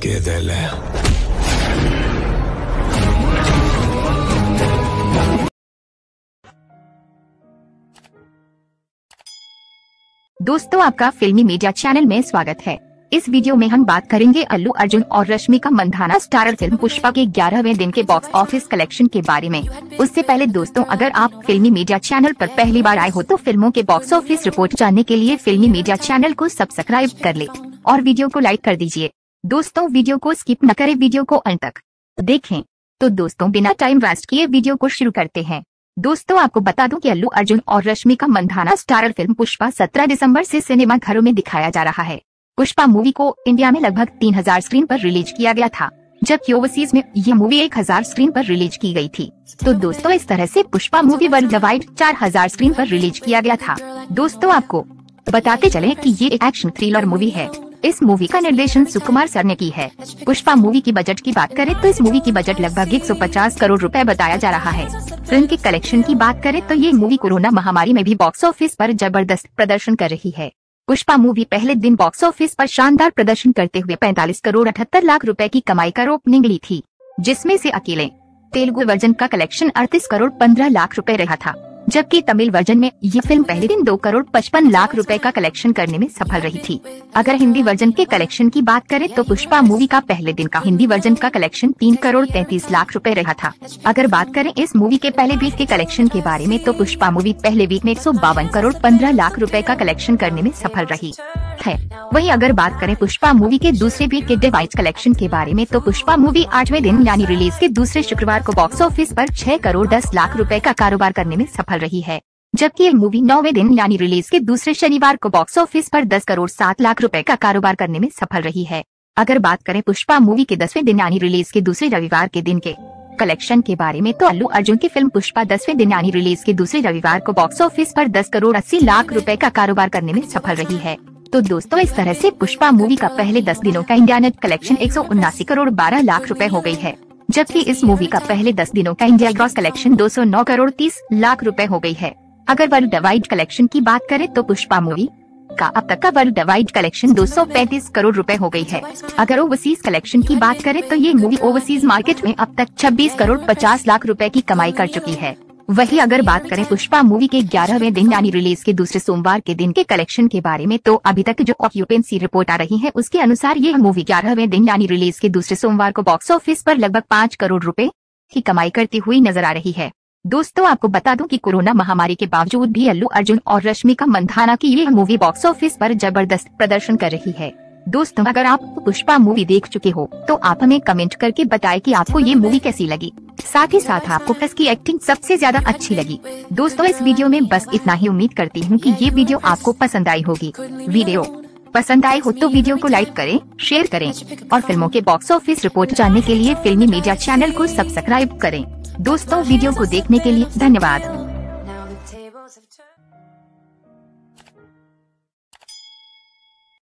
chiedele. दोस्तों, आपका फिल्मी मीडिया चैनल में स्वागत है। इस वीडियो में हम बात करेंगे अल्लू अर्जुन और रश्मिका मंदाना स्टारर फिल्म पुष्पा के 11वें दिन के बॉक्स ऑफिस कलेक्शन के बारे में। उससे पहले दोस्तों, अगर आप फिल्मी मीडिया चैनल पर पहली बार आए हो तो फिल्मों के बॉक्स ऑफिस रिपोर्ट जानने के लिए फिल्मी मीडिया चैनल को सब्सक्राइब कर ले और वीडियो को लाइक कर दीजिए। दोस्तों, वीडियो को स्किप न करें, वीडियो को अंत तक देखें। तो दोस्तों, बिना टाइम वेस्ट किए वीडियो को शुरू करते हैं। दोस्तों, आपको बता दूं कि अल्लू अर्जुन और रश्मिका मंदाना स्टारर फिल्म पुष्पा 17 दिसंबर से सिनेमा घरों में दिखाया जा रहा है। पुष्पा मूवी को इंडिया में लगभग 3000 स्क्रीन पर रिलीज किया गया था, जबकि ओवरसीज में यह मूवी 1000 स्क्रीन पर रिलीज की गई थी। तो दोस्तों, इस तरह से Pushpa movie world wide 4000 screen पर रिलीज किया गया था। दोस्तों, आपको बताते चलें कि ये एक एक्शन थ्रिलर मूवी है। इस मूवी का निर्देशन सुकुमार सर ने की है। पुष्पा मूवी की बजट की बात करें तो इस मूवी की बजट लगभग 150 करोड़ रुपए बताया जा रहा है। फिल्म के कलेक्शन की बात करें तो ये मूवी कोरोना महामारी में भी बॉक्स ऑफिस पर जबरदस्त प्रदर्शन कर रही है। पुष्पा मूवी पहले दिन बॉक्स ऑफिस पर शानदार प्रदर्शन करते हुए 45 करोड़ 78 लाख रुपए की कमाई कर ओपनिंग ली थी, जिसमें से अकेले तेलुगु वर्जन का कलेक्शन 38 करोड़ 15 लाख रुपए रहा था, जबकि तमिल वर्जन में ये फिल्म पहले दिन 2 करोड़ 55 लाख रुपए का कलेक्शन करने में सफल रही थी। अगर हिंदी वर्जन के कलेक्शन की बात करें तो पुष्पा मूवी का पहले दिन का हिंदी वर्जन का कलेक्शन 3 करोड़ 33 लाख रुपए रहा था। अगर बात करें इस मूवी के पहले वीक के कलेक्शन के बारे में तो पुष्पा मूवी पहले वीक में 152 करोड़ 15 लाख रुपए का कलेक्शन करने में सफल रही है। वहीं अगर बात करें पुष्पा मूवी के दूसरे वीक के डिवाइस कलेक्शन के बारे में तो पुष्पा मूवी 8वें दिन यानी रिलीज के दूसरे शुक्रवार को बॉक्स ऑफिस पर 6 करोड़ 10 लाख रुपए का कारोबार करने में सफल रही है, जबकि ये मूवी 9वें दिन यानी रिलीज के दूसरे शनिवार को बॉक्स ऑफिस पर 10 करोड़ 7 लाख रुपए का कारोबार करने में सफल रही है। अगर बात करें पुष्पा मूवी के 10वें दिन यानी रिलीज के दूसरे रविवार के दिन के कलेक्शन के बारे में तो अल्लू अर्जुन की फिल्म पुष्पा 10वें दिन यानी रिलीज के दूसरे रविवार को बॉक्स ऑफिस पर 10 करोड़ 80 लाख रुपए का कारोबार करने में सफल रही है। तो दोस्तों, इस तरह से पुष्पा मूवी का पहले 10 दिनों का India net collection 179 crore 12 lakh रुपए हो गई है, जबकि इस मूवी का पहले 10 दिनों का India gross collection 209 crore 30 lakh रुपए हो गई है। अगर वर्ल्ड वाइड कलेक्शन की बात करें तो पुष्पा मूवी का अब तक का वर्ल्ड वाइड कलेक्शन 235 करोड़ रुपए हो गई है। अगर ओवरसीज कलेक्शन की बात करें तो ये मूवी ओवरसीज मार्केट में अब तक 26 करोड़ 50 लाख रुपए की कमाई कर चुकी है। वहीं अगर बात करें पुष्पा मूवी के 11वें दिन यानी रिलीज के दूसरे सोमवार के दिन के कलेक्शन के बारे में तो अभी तक जो ऑक्यूपेंसी रिपोर्ट आ रही है उसके अनुसार ये मूवी 11वें दिन यानी रिलीज के दूसरे सोमवार को बॉक्स ऑफिस पर लगभग 5 करोड़ रुपए की कमाई करती हुई नजर आ रही है। दोस्तों, आपको बता दूं कि कोरोना महामारी के बावजूद भी अल्लू अर्जुन और रश्मिका मंदाना की ये मूवी बॉक्स ऑफिस पर जबरदस्त प्रदर्शन कर रही है। दोस्तों, अगर आप पुष्पा मूवी देख चुके हो तो आप हमें कमेंट करके बताएं कि आपको ये मूवी कैसी लगी। साथ ही साथ आपको किसकी एक्टिंग सबसे ज्यादा अच्छी लगी। दोस्तों, इस वीडियो में बस इतना ही। उम्मीद करती हूँ कि ये वीडियो आपको पसंद आई होगी। वीडियो पसंद आए हो तो वीडियो को लाइक करें, शेयर करें और फिल्मों के बॉक्स ऑफिस रिपोर्ट जानने के लिए फिल्मी मीडिया चैनल को सब्सक्राइब करें। दोस्तों, वीडियो को देखने के लिए धन्यवाद।